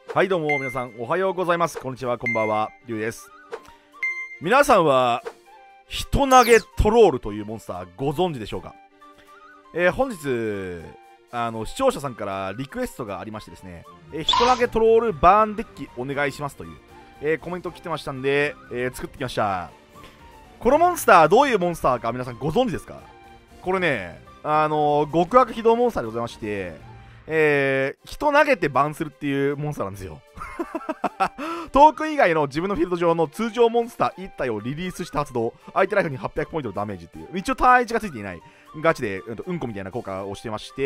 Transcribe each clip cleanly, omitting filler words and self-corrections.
はいどうも皆さんおはようございます。こんにちは、こんばんは、りゅうです。皆さんは人投げトロールというモンスターご存知でしょうか？本日視聴者さんからリクエストがありましてですね、人投げトロールバーンデッキお願いしますという、コメント来てましたんで、作ってきました。このモンスターどういうモンスターか皆さんご存知ですか？これね、極悪非道モンスターでございまして、人投げてバンするっていうモンスターなんですよ。トーク以外の自分のフィールド上の通常モンスター1体をリリースして発動、相手ライフに800ポイントのダメージっていう、一応単1がついていないガチで、うんこみたいな効果をしてまして、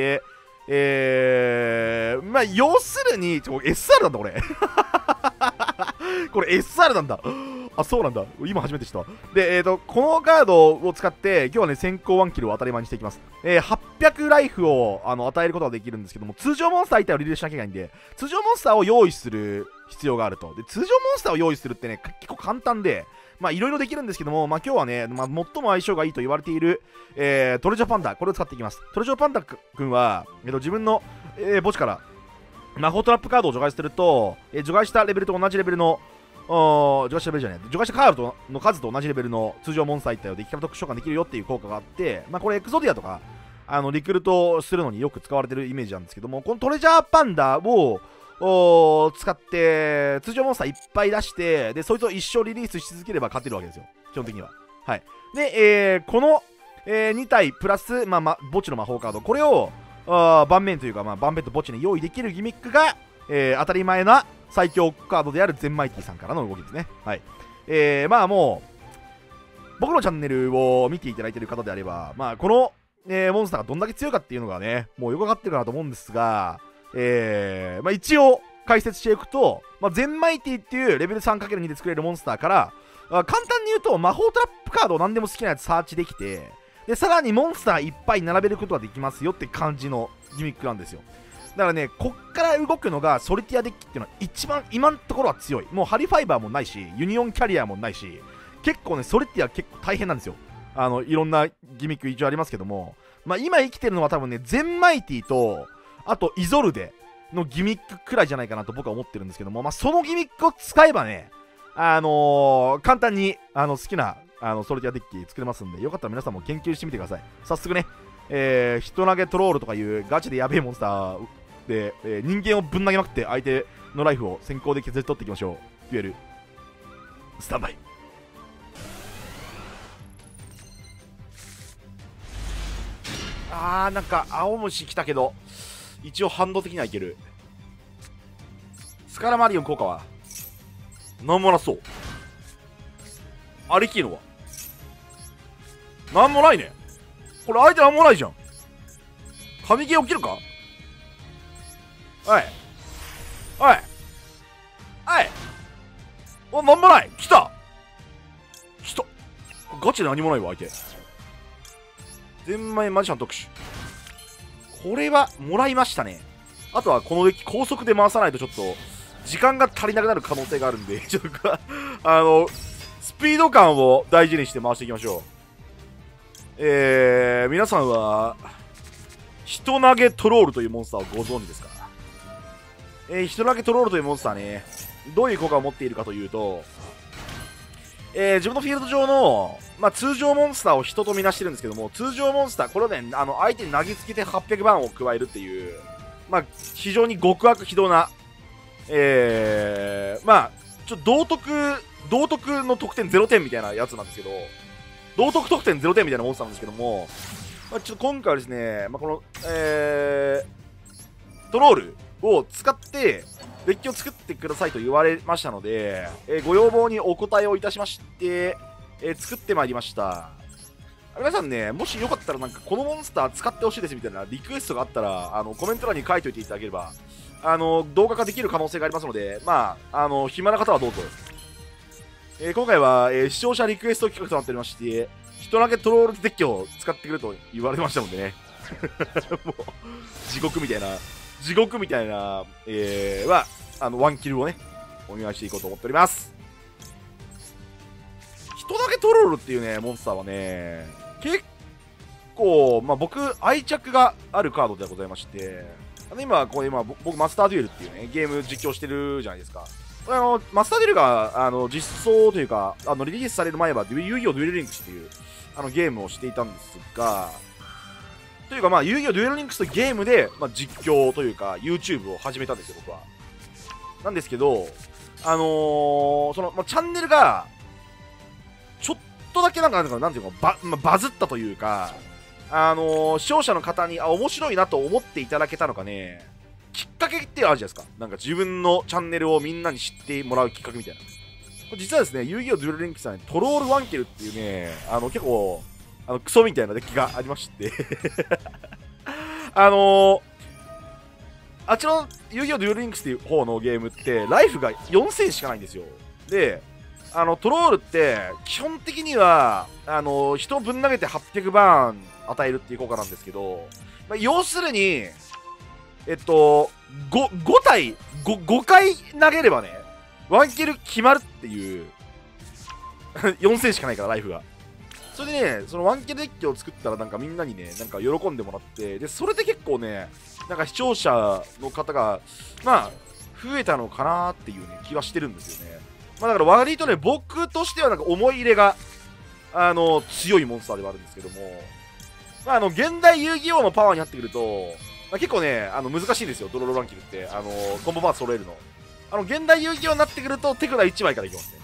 まあ要するにSR なんだこれ。これ SR なんだ。あ、そうなんだ。今初めて知った。で、このカードを使って、今日はね、先行1キルを当たり前にしていきます。800ライフを与えることができるんですけども、通常モンスター1体をリリースしなきゃいけないんで、通常モンスターを用意する必要があると。で、通常モンスターを用意するってね、結構簡単で、まあいろいろできるんですけども、まあ今日はね、まあ、最も相性がいいと言われている、トレジャーパンダ、これを使っていきます。トレジャーパンダ君は、自分の、墓地から魔法トラップカードを除外すると、除外したレベルと同じレベルの除外したレベルじゃない、除外したカードの数と同じレベルの通常モンスター1体をデッキから特殊召喚できるよっていう効果があって、まあこれエクゾディアとかリクルートするのによく使われてるイメージなんですけども、このトレジャーパンダを使って通常モンスターいっぱい出して、でそいつを一生リリースし続ければ勝てるわけですよ、基本的には。はい。で、この、2体プラス、墓地の魔法カード、これを盤面というか、盤面と墓地に用意できるギミックが、当たり前な最強カードであるゼンマイティさんからの動きですね。はい。まあもう、僕のチャンネルを見ていただいている方であれば、まあこの、モンスターがどんだけ強いかっていうのがね、もうよくわかってるかなと思うんですが、まあ一応解説していくと、ゼンマイティっていうレベル 3×2 で作れるモンスターから、簡単に言うと魔法トラップカードを何でも好きなやつサーチできて、で、さらにモンスターいっぱい並べることができますよって感じのギミックなんですよ。だからね、こっから動くのがソリティアデッキっていうのは一番今のところは強い。もうハリファイバーもないし、ユニオンキャリアもないし、結構ね、ソリティア結構大変なんですよ。いろんなギミック一応ありますけども、今生きてるのは多分ね、ゼンマイティと、あとイゾルデのギミックくらいじゃないかなと僕は思ってるんですけども、そのギミックを使えばね、簡単に好きなソリティアデッキ作れますんで、よかったら皆さんも研究してみてください。早速ね、人投げトロールとかいうガチでやべえモンスターで、人間をぶん投げまくって相手のライフを先行で削り取っていきましょう。デュエルスタンバイ。なんか青虫来たけど一応反動的にはいける。スカラマリオン効果はなんもなそう。ありきるのはなんもないね。これ相手なんもないじゃん。神ゲー起きるか。おいおいおい、お、なんもない。来たガチで何もないわ。相手ゼンマイマジシャン特殊、これはもらいましたね。あとはこのデッキ高速で回さないとちょっと時間が足りなくなる可能性があるんで、ちょっとスピード感を大事にして回していきましょう。皆さんは人投げトロールというモンスターをご存知ですか？人投げトロールというモンスターね、どういう効果を持っているかというと、自分のフィールド上の、通常モンスターを人とみなしてるんですけども、通常モンスター、これをね、相手に投げつけて800番を加えるっていう、非常に極悪非道な、道徳の得点0点みたいなやつなんですけど、道徳得点0点みたいなモンスターなんですけども、ちょっと今回はですね、この、トロールを使ってデッキを作ってくださいと言われましたので、ご要望にお答えをいたしまして、作ってまいりました。皆さんね、もしよかったらなんかこのモンスター使ってほしいですみたいなリクエストがあったらコメント欄に書いておいていただければ動画化できる可能性がありますので、暇な方はどうぞ。今回は、視聴者リクエスト企画となっておりまして、人投げトロールデッキを使ってくれと言われましたのでね。もう地獄みたいな、ワンキルをね、お願いしていこうと思っております。人投げトロールっていうね、モンスターはね、結構、僕、愛着があるカードでございまして、 今僕マスターデュエルっていうねゲーム実況してるじゃないですか。これマスターデュエルが実装というかリリースされる前は遊戯王デュエルリンクスっていうゲームをしていたんですが、というか遊戯王デュエルリンクスというゲームで、実況というか YouTube を始めたんですよ僕は。なんですけどチャンネルがちょっとだけなんていうかバズったというか、視聴者の方に面白いなと思っていただけたのかね、きっかけってあるじゃないですか。なんか自分のチャンネルをみんなに知ってもらうきっかけみたいな。これ実はですね、遊戯王デュエルリンクスさんトロールワンケルっていうね、結構クソみたいなデッキがありましてあっちの遊戯王デュエルリンクスっていう方のゲームってライフが4000しかないんですよ。でトロールって基本的には人をぶん投げて800バーン与えるっていう効果なんですけど、要するに5回投げればねワンキル決まるっていう4000しかないからライフが。それでね、そのワンキルデッキを作ったらなんかみんなにね、なんか喜んでもらって、でそれで結構ね、なんか視聴者の方が増えたのかなっていうね気はしてるんですよね。だから割とね、僕としてはなんか思い入れが強いモンスターではあるんですけども、現代遊戯王のパワーになってくると、結構ね難しいんですよ。ドロロランキルってコンボパーツ揃えるの。現代遊戯王になってくると手札1枚からいきますね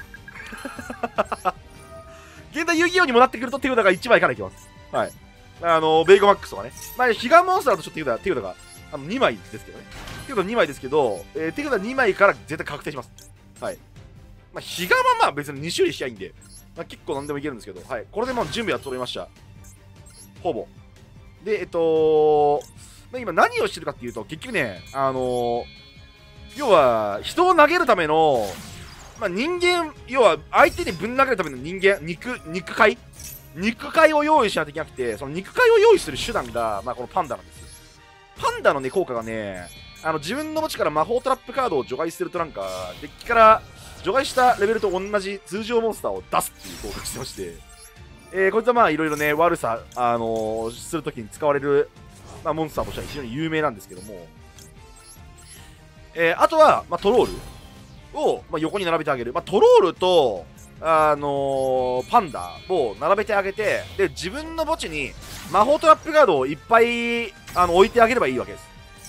現代遊戯王にもなってくると手札が1枚からいきます。はい。ベイゴマックスとかね。彼岸モンスターだとちょっと手札が2枚ですけどね。手札2枚ですけど、手札2枚から絶対確定します。はい。彼岸は別に2種類しちゃいいんで、結構何でもいけるんですけど、はい。これで準備は揃いました。ほぼ。で、今何をしてるかっていうと、結局ね、要は、人を投げるための、人間、要は相手にぶん投げるための人間、肉塊を用意しないといけなくて、その肉塊を用意する手段が、このパンダなんですよ。パンダのね、効果がね、自分の墓地から魔法トラップカードを除外するとなんか、デッキから除外したレベルと同じ通常モンスターを出すっていう効果をしてまして、こいつはいろいろね、悪さ、するときに使われる、モンスターとしては非常に有名なんですけども、あとは、トロールを、横に並べてあげる。トロールと、パンダを並べてあげて、で、自分の墓地に魔法トラップカードをいっぱい置いてあげればいいわけです。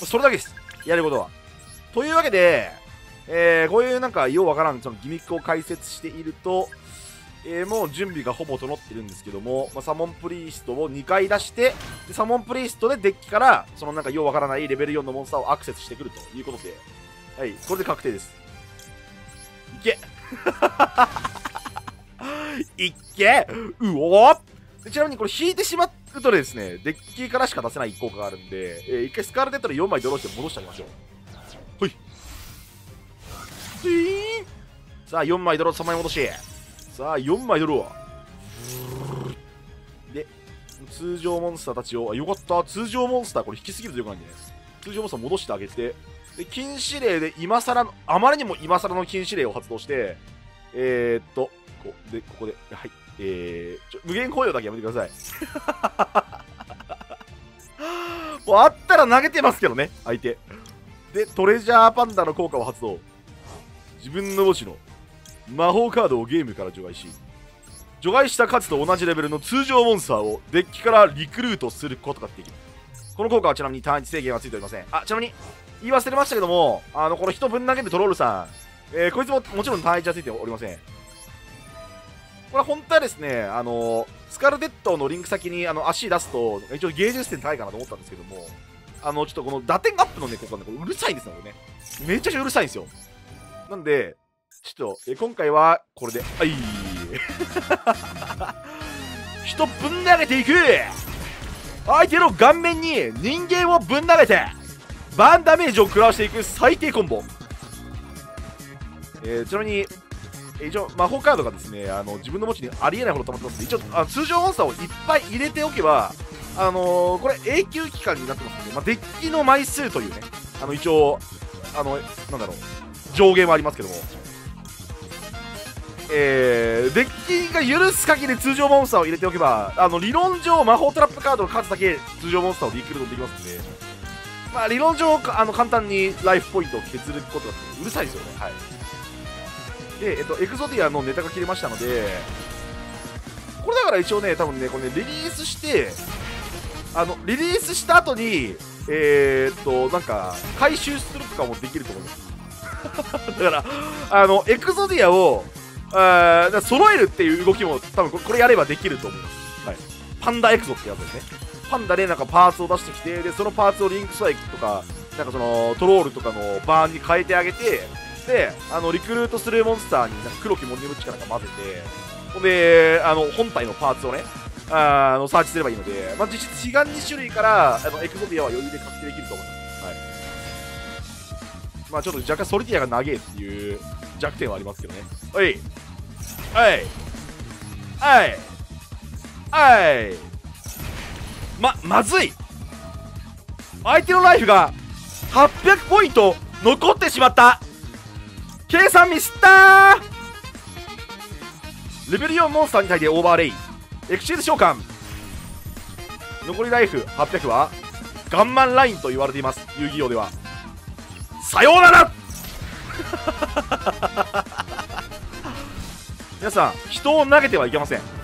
それだけです。やることは。というわけで、こういうなんかようわからんそのギミックを解説していると、もう準備がほぼ整ってるんですけども、サモンプリーストを2回出して、でサモンプリーストでデッキから、そのなんかようわからないレベル4のモンスターをアクセスしてくるということで、はい、これで確定です。いけいけうおー。ちなみにこれ引いてしまうとですね、デッキからしか出せない効果があるんで、一回スカーレットで4枚ドローして戻してあげましょう。ほい。さあ、4枚ドロー3枚戻し。さあ、4枚ドロー。で、通常モンスターたちを、よかった。通常モンスターこれ引きすぎるとよくないんで、通常モンスター戻してあげて、で、禁止令で今更の、あまりにも今更の禁止令を発動して、ここで、はい。無限保養だけやめてください。もうあったら投げてますけどね、相手。で、トレジャーパンダの効果を発動。自分の墓地の魔法カードをゲームから除外し、除外した数と同じレベルの通常モンスターをデッキからリクルートすることができる。この効果はちなみに単一制限はついておりません。ちなみに、言い忘れましたけども、この人ぶん投げるトロールさん、こいつももちろん単一はついておりません。これ本当はですね、スカルデットのリンク先に足出すと、一応芸術点高いかなと思ったんですけども、ちょっとこの打点アップのね、効果ね、これうるさいんですよね。めちゃくちゃうるさいんですよ。なんで、ちょっと、今回はこれで、人ぶん投げていく。相手の顔面に人間をぶん投げて、バーンダメージを食らわしていく最低コンボ。ちなみに、一応魔法カードがですね、自分の墓地にありえないほど溜まってますので、一応通常モンスターをいっぱい入れておけば、これ永久期間になってますので、デッキの枚数というね、一応なんだろう、上限はありますけども、デッキが許す限り通常モンスターを入れておけば、理論上魔法トラップカードの数だけ通常モンスターをリクルートできますので、 まあ理論上簡単にライフポイントを削ることがうるさいですよね。はい。で、エクゾディアのネタが切れましたので、これだから一応ね、多分ね、これね、リリースして、リリースした後に、なんか、回収するとかもできると思います。だから、エクゾディアを、揃えるっていう動きも、多分これやればできると思います。はい。パンダエクゾってやつですね。パンダでなんかパーツを出してきて、で、そのパーツをリンクストライクとか、なんかその、トロールとかのバーンに変えてあげて、で、リクルートするモンスターになんか黒きモニムチかなんか混ぜて、ほんで、本体のパーツをね、サーチすればいいので、まあ、実質、悲願2種類から、エクゾディアは余裕で確定できると思います。はい。まあ、ちょっと若干ソリティアが長えっていう弱点はありますけどね。はい。はい。はい。はい。まずい。相手のライフが800ポイント残ってしまった。計算ミスったー。レベル4モンスターに対してオーバーレイ。エクシール召喚。残りライフ800はガンマンラインと言われています。遊戯王では。さようなら皆さん、人を投げてはいけません。